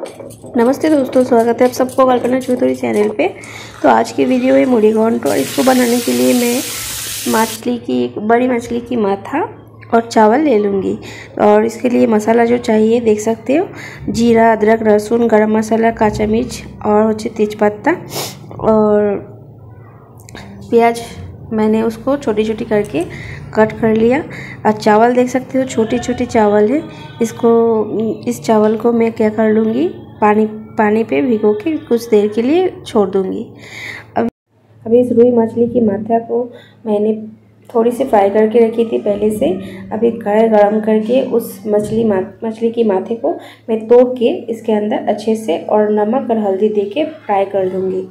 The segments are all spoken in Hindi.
नमस्ते दोस्तों, स्वागत है आप सबको कल्पना चौधरी चैनल पे। तो आज की वीडियो है मुड़ी घोंट। और इसको बनाने के लिए मैं एक बड़ी मछली की माथा और चावल ले लूँगी। और इसके लिए मसाला जो चाहिए देख सकते हो, जीरा, अदरक, लहसुन, गरम मसाला, काचा मिर्च और तेजपत्ता और प्याज। मैंने उसको छोटी छोटी करके कट कर लिया। और चावल देख सकते हो, छोटी छोटी चावल है। इस चावल को मैं क्या कर लूँगी, पानी पे भिगो के कुछ देर के लिए छोड़ दूँगी। अभी इस रुई मछली की माथा को मैंने थोड़ी सी फ्राई करके रखी थी पहले से। अभी कढ़ाई गरम करके उस मछली की माथे को मैं तोड़ के इसके अंदर अच्छे से और नमक और हल्दी दे के फ्राई कर लूँगी।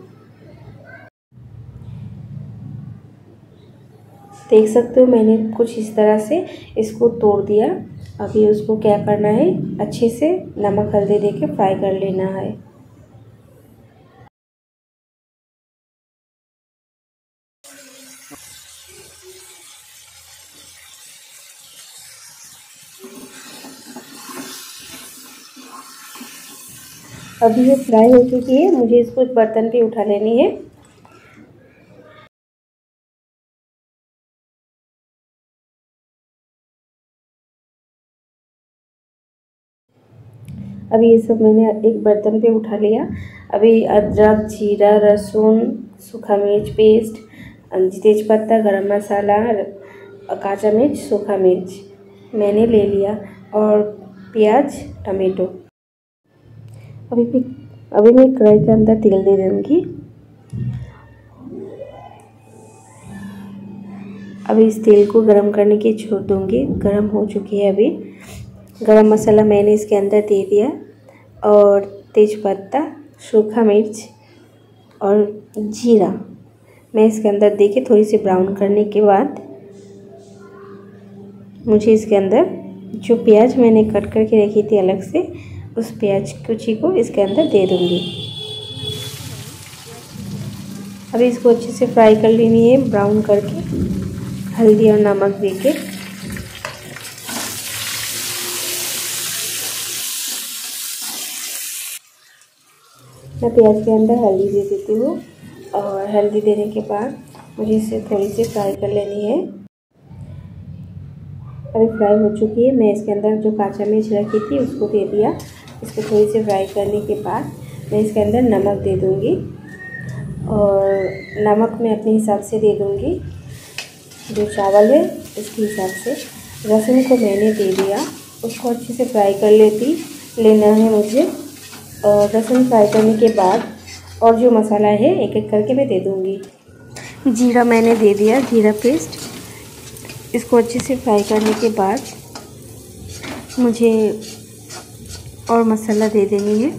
देख सकते हो मैंने कुछ इस तरह से इसको तोड़ दिया। अभी उसको क्या करना है, अच्छे से नमक हल्दी दे के फ्राई कर लेना है। अभी ये फ्राई हो चुकी है, मुझे इसको एक बर्तन पे उठा लेनी है। अभी ये सब मैंने एक बर्तन पे उठा लिया। अभी अदरक, जीरा, लहसुन, सूखा मिर्च पेस्ट, तेजपत्ता, गरम मसाला, काचा मिर्च, सूखा मिर्च मैंने ले लिया और प्याज, टमाटो। अभी मैं कढ़ाई के अंदर तेल दे दूँगी। अभी इस तेल को गरम करने की छोड़ दूँगी। गरम हो चुकी है। अभी गरम मसाला मैंने इसके अंदर दे दिया और तेजपत्ता, सूखा मिर्च और जीरा मैं इसके अंदर दे के थोड़ी सी ब्राउन करने के बाद मुझे इसके अंदर जो प्याज मैंने कट करके रखी थी अलग से, उस प्याज कुची को इसके अंदर दे दूँगी। अभी इसको अच्छे से फ्राई कर लेनी है, ब्राउन करके हल्दी और नमक दे के। मैं प्याज के अंदर हल्दी दे देती हूँ और हल्दी देने के बाद मुझे इसे थोड़ी सी फ्राई कर लेनी है। अभी फ्राई हो चुकी है। मैं इसके अंदर जो काचा मिर्च रखी थी उसको दे दिया। इसको थोड़ी सी फ्राई करने के बाद मैं इसके अंदर नमक दे दूँगी और नमक मैं अपने हिसाब से दे दूँगी, जो चावल है उसके हिसाब से। लहसुन को मैंने दे दिया, उसको अच्छे से फ्राई कर लेना है मुझे। और लहसुन फ्राई करने के बाद और जो मसाला है एक एक करके मैं दे दूँगी। जीरा मैंने दे दिया, जीरा पेस्ट। इसको अच्छे से फ्राई करने के बाद मुझे और मसाला दे देनी है।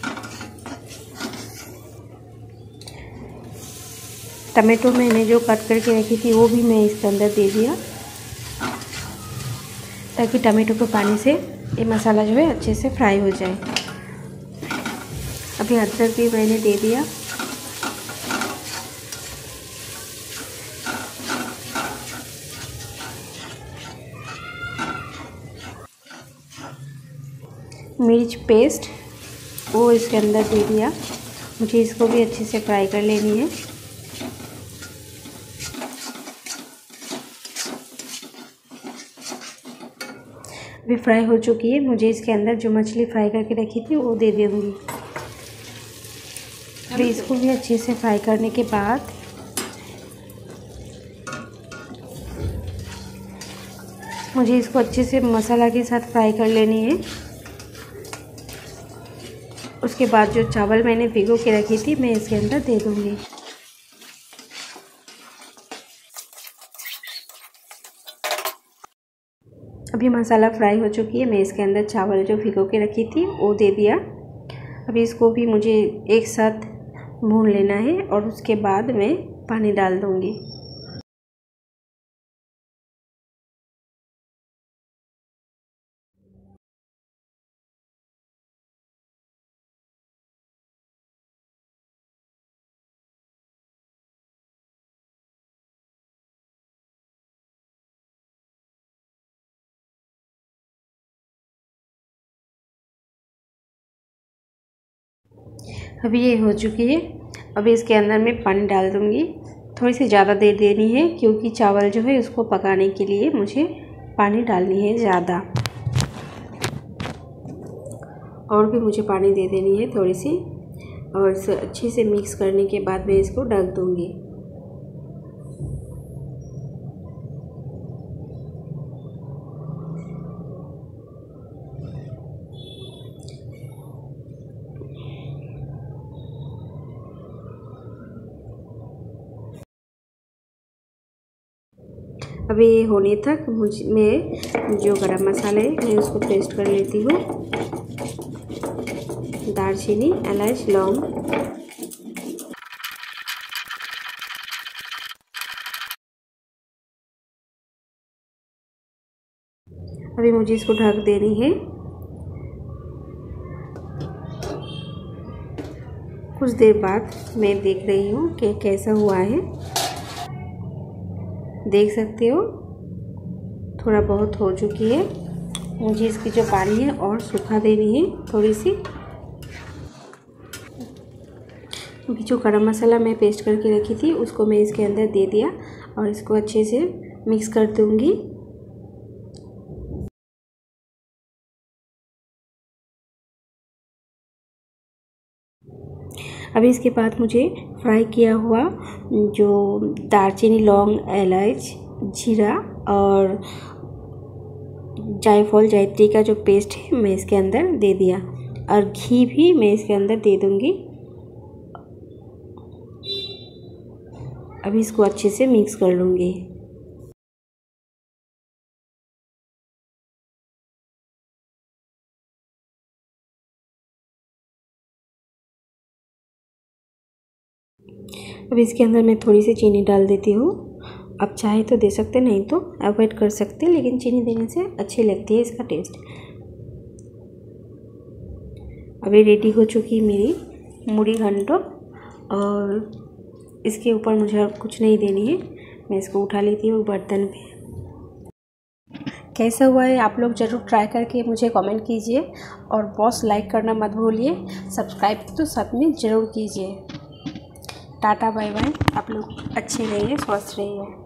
टमाटो मैंने जो कट करके रखी थी वो भी मैं इसके अंदर दे दिया, ताकि टमाटो के पानी से ये मसाला जो है अच्छे से फ्राई हो जाए। अभी अदरक भी मैंने दे दिया। मिर्च पेस्ट वो इसके अंदर दे दिया। मुझे इसको भी अच्छे से फ्राई कर लेनी है। अभी फ्राई हो चुकी है। मुझे इसके अंदर जो मछली फ्राई करके रखी थी वो दे दूँगी। अभी इसको भी अच्छे से फ्राई करने के बाद मुझे इसको अच्छे से मसाला के साथ फ्राई कर लेनी है। उसके बाद जो चावल मैंने भिगो के रखी थी मैं इसके अंदर दे दूँगी। अभी मसाला फ्राई हो चुकी है। मैं इसके अंदर चावल जो भिगो के रखी थी वो दे दिया। अभी इसको भी मुझे एक साथ भून लेना है और उसके बाद मैं पानी डाल दूँगी। अभी ये हो चुकी है। अभी इसके अंदर मैं पानी डाल दूँगी। थोड़ी सी ज़्यादा दे देनी है क्योंकि चावल जो है उसको पकाने के लिए मुझे पानी डालनी है ज़्यादा। और भी मुझे पानी दे देनी है थोड़ी सी, और इसे अच्छे से मिक्स करने के बाद मैं इसको ढक दूँगी। अभी ये होने तक मैं जो गरम मसाले मैं उसको पेस्ट कर लेती हूँ। दालचीनी, इलायची, लौंग, अभी मुझे इसको ढक देनी है। कुछ देर बाद मैं देख रही हूँ कि कैसा हुआ है। देख सकते हो थोड़ा बहुत हो चुकी है। मुझे इसकी जो पानी है और सूखा देनी है थोड़ी सी। अभी जो गरम मसाला मैं पेस्ट करके रखी थी उसको मैं इसके अंदर दे दिया और इसको अच्छे से मिक्स कर दूँगी। अभी इसके बाद मुझे फ्राई किया हुआ जो दालचीनी, लौंग, इलायची, जीरा और जायफल, जायत्री का जो पेस्ट है मैं इसके अंदर दे दिया, और घी भी मैं इसके अंदर दे दूँगी। अभी इसको अच्छे से मिक्स कर लूँगी। अब इसके अंदर मैं थोड़ी सी चीनी डाल देती हूँ। आप चाहे तो दे सकते, नहीं तो अवॉइड कर सकते, लेकिन चीनी देने से अच्छी लगती है इसका टेस्ट। अभी रेडी हो चुकी मेरी मुड़ी घंटो, और इसके ऊपर मुझे कुछ नहीं देनी है। मैं इसको उठा लेती हूँ बर्तन पे। कैसा हुआ है आप लोग ज़रूर ट्राई करके मुझे कमेंट कीजिए, और बॉस लाइक करना मत भूलिए, सब्सक्राइब तो साथ में ज़रूर कीजिए। Tata bye bye. आप लोग अच्छे रहिए, स्वस्थ रहिए।